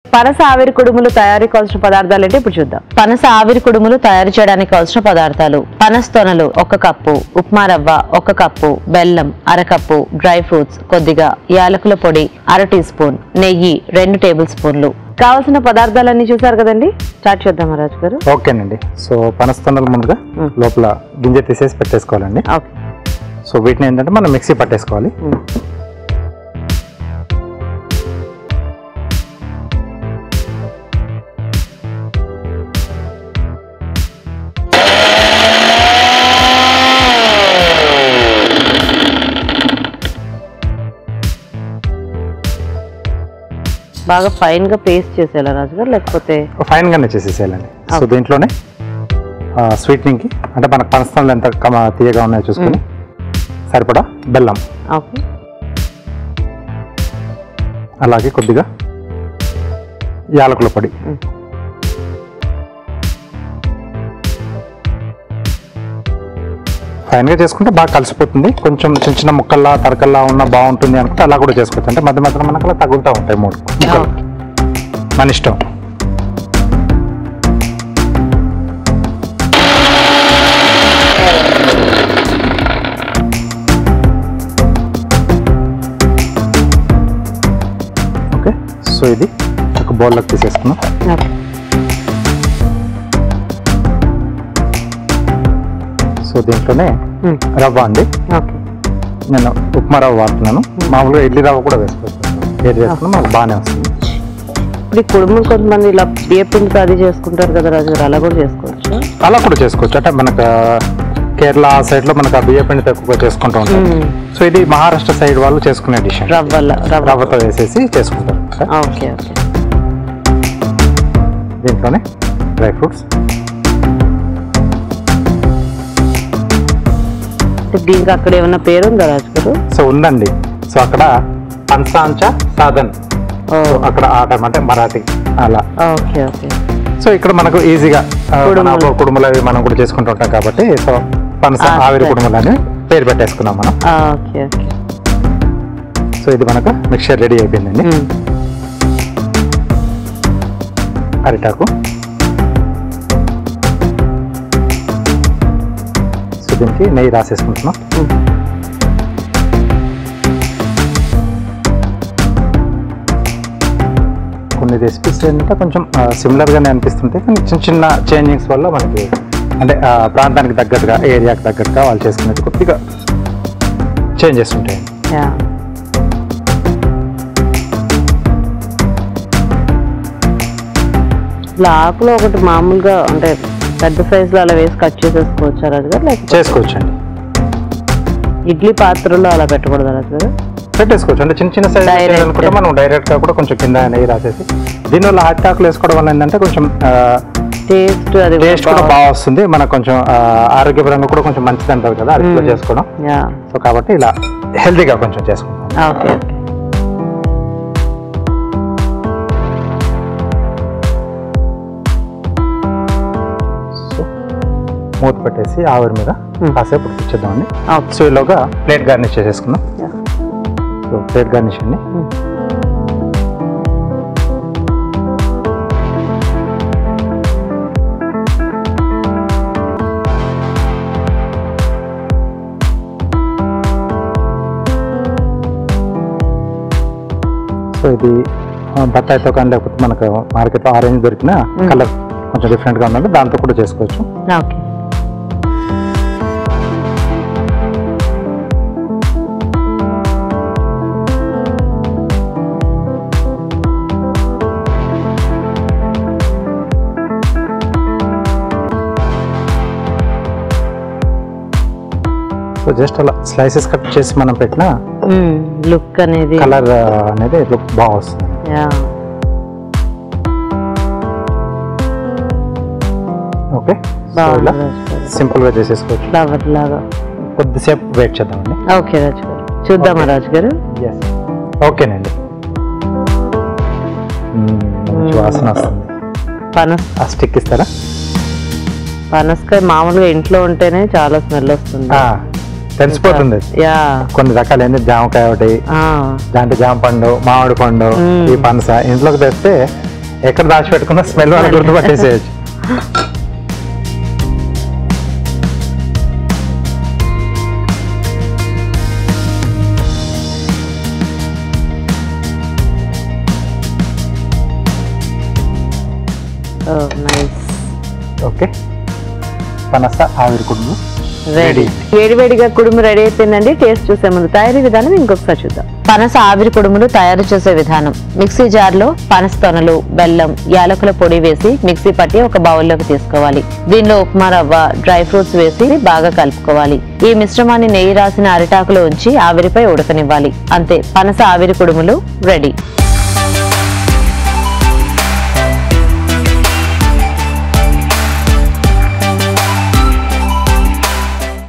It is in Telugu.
పనస ఆవిరి కుడుములు తయారీ కావాల్సిన పదార్థాలు ఏంటి ఇప్పుడు చూద్దాం. పనస ఆవిరి కుడుములు తయారు చేయడానికి కావాల్సిన పదార్థాలు: పనస తొనలు 1 కప్పు, ఉప్మా రవ్వ 1 కప్పు, బెల్లం 1/2 కప్పు, డ్రై ఫ్రూట్స్ కొద్దిగా, యాలకుల పొడి 1/2 టీ స్పూన్, నెయ్యి 2 టేబుల్ స్పూన్లు. కావాల్సిన పదార్థాలన్నీ చూసారు కదండి, స్టార్ట్ చేద్దాం రాజు గారు. ఓకేనండి. సో పనస తొనలు ముందుగా లోపల గింజ తీసేసి పెట్టేసుకోవాలండి. సో వీటిని ఏంటంటే మనం మిక్సీ పట్టేసుకోవాలి. బాగా ఫైన్ గా పేస్ట్ చేసేయాలా రాజు గారు, లేకపోతే ఫైన్ గానే చేసేసేయాలండి. సో దీంట్లోనే స్వీట్నింగ్ కి అంటే మనకు పనసతొనలు ఎంత తీయగా ఉన్నాయో చూసుకొని సరిపడా బెల్లం, అలాగే కొద్దిగా యాలకుల పొడి, ఫైన్గా చేసుకుంటే బాగా కలిసిపోతుంది. కొంచెం చిన్న చిన్న ముక్కల్లా తరకల్లా ఉన్న బాగుంటుంది అనుకుంటే అలా కూడా చేసుకోవచ్చు. అంటే మధ్య మధ్యలో మనకు అలా తగులుతూ ఉంటాయి 3 ముక్కలు, మన ఇష్టం. ఓకే, సో ఇది ఒక బౌల్లోకి తీసేసుకున్నాం. సో దీంట్లోనే రవ్వ అండి, నేను ఉప్మా రవ్వ వాడుతున్నాను. మామూలుగా ఇడ్లీ రవ్వ కూడా వేసుకోవచ్చు, ఏది వేసుకున్నా మనకు బాగానే వస్తుంది. ఇప్పుడు ఈ కుడుములు కొంతమంది ఇలా బియ్యపిండితో అది చేసుకుంటారు కదా రాజు గారు, అలా కూడా చేసుకోవచ్చు. అలా కూడా చేసుకోవచ్చు. అంటే మనకు కేరళ సైడ్ లో మనకు ఆ బియ్యపిండితో ఎక్కువగా చేసుకుంటూ ఉంటాం. సో ఇది మహారాష్ట్ర సైడ్ వాళ్ళు చేసుకునే డిష్, రవ్వతో వేసేసి చేసుకుంటారు. దీంట్లోనే డ్రై ఫ్రూట్స్, దీనికి అక్కడ ఏమన్నా పేరు ఉందా రాజు గారు? సో ఉందండి. సో అక్కడ పన్సాంచా సాధన్, అక్కడ ఆ టైం అంటే మరాఠీ అలా. సో ఇక్కడ మనకు ఈజీగా కుడుములు అవి మనం కూడా చేసుకుంటూ ఉంటాం కాబట్టి సో పనస ఆవిరి కుడుములు అని పేరు పెట్టేసుకున్నాం మనం. సో ఇది మనకు మిక్చర్ రెడీ అయిపోయిందండి. అరిటాకు, దీనికి నెయ్యి రాసేసుకుంటున్నాం. కొన్ని రెసిపీస్ ఏంటంటే కొంచెం సిమిలర్గానే అనిపిస్తుంటాయి, కానీ చిన్న చిన్న చేంజింగ్స్ వల్ల మనకి అంటే ప్రాంతానికి తగ్గట్టుగా, ఏరియాకి తగ్గట్టుగా వాళ్ళు చేసుకునేది కొద్దిగా చేంజెస్ ఉంటాయి. ఆకులో ఒకటి మామూలుగా అంటే పెద్ద సైజ్ లో అలా వేసి కట్ చేసేసుకోవచ్చు రాజు గారు? చేసుకోవచ్చు అండి. ఇడ్లీ పాత్రలో అలా పెట్టకూడదు రాజు గారు? పెట్టేసుకోవచ్చు. అంటే చిన్న చిన్న సైజ్ అనుకుంటే మనం డైరెక్ట్ గా కూడా కొంచెం కింద నెయ్యి రాసేసి దీనివల్ల అరిటాకులు వేసుకోవడం వల్ల ఏంటంటే కొంచెం టేస్ట్ కూడా బాగా వస్తుంది. మనకు కొంచెం ఆరోగ్యపరంగా కూడా కొంచెం మంచిది అంటారు కదా అరిటిలో చేసుకోవడం. సో కాబట్టి ఇలా హెల్తీగా కొంచెం చేసుకుంటాం. మూత పెట్టేసి ఆవిరి మీద కాసేపు ఉడికించేద్దామండి. సో ఈలోగా ప్లేట్ గార్నిష్ చేసేసుకుందాం. సో ప్లేట్ గార్నిష్ అండి. సో ఇది బత్తాయితో కానీ లేకపోతే మనకు మార్కెట్లో ఆరెంజ్ దొరికిన కలర్ కొంచెం డిఫరెంట్గా ఉందంటే దాంతో కూడా చేసుకోవచ్చు. సో జస్ట్ అలా స్లైసెస్ కట్ చేసి మనం పెట్టిన లుక్ అనేది కలర్ అనేది లుక్ బాగా వస్తుంది. ఓకే, ఇలా సింపుల్ గా చేసేసుకోవచ్చు. ఫ్లవర్ లాగా కొద్దిసేపు వెయిట్ చేద్దామండి. ఓకే రాజు గారు, చూద్దామా రాజు గారు? ఓకేనండి. వాసన వస్తుంది. పనస ఆ స్టిక్ ఇస్తారా? పనసకాయ మామూలుగా ఇంట్లో ఉంటేనే చాలా స్మెల్ వస్తుంది, తెలిసిపోతుంది. కొన్ని రకాలు ఏంటి, జామకాయ ఒకటి, దాంట్లో జామ పండు, మామిడి పండు, ఈ పనస ఇంట్లోకి తెస్తే ఎక్కడ దాచిపెట్టుకున్న స్మెల్ వల్ల గుర్తుపట్టేసేయచ్చు. ఓకే, పనస ఆవిరి కుడుములు రెడీ. వేడివేడిగా కుడుము రెడీ అయిపోయిందండి. టేస్ట్ చూసే ముందు తయారీ విధానం ఇంకొకసారి చూద్దాం. పనస ఆవిరి కుడుములు తయారు చేసే విధానం: మిక్సీ జార్ లో పనస తొనలు, బెల్లం, యాలకుల పొడి వేసి మిక్సీ పట్టి ఒక బౌల్లోకి తీసుకోవాలి. దీనిలో ఉప్మా రవ్వ, డ్రై ఫ్రూట్స్ వేసి బాగా కలుపుకోవాలి. ఈ మిశ్రమాన్ని నెయ్యి రాసిన అరిటాకులో ఉంచి ఆవిరిపై ఉడకనివ్వాలి. అంతే, పనస ఆవిరి కుడుములు రెడీ.